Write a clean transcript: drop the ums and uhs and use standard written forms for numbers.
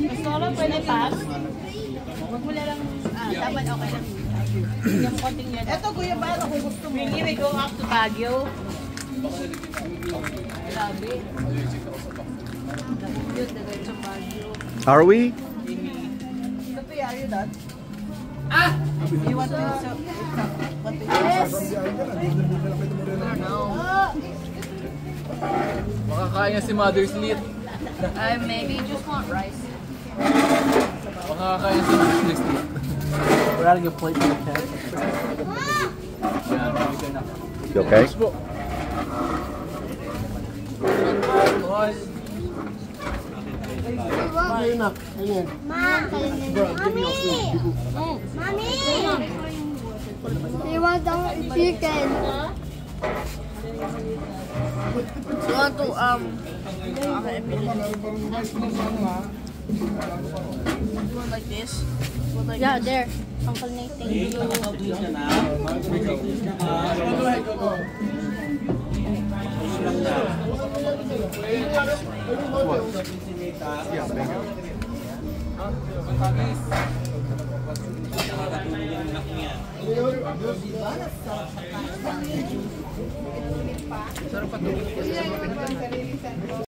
Solo pwede pass. Huwag mo lang, dapat okay lang. Yung konting yan. Ito kuya, paano kung gusto mo? Really, we go up to Baguio. Grabe. Yun, dagay sa Baguio. Are we? Sophie, are you done? Ah! You want to so, yes! Makakain na si Mother's Lit. Maybe just want rice. Makakain na si Mother's Lit. We're adding a plate for the cat. You okay? Enough. Ayan. Mommy! You want the chicken? You want to, like this? Yeah, there. Uncle Nathan. Sarap pa ito.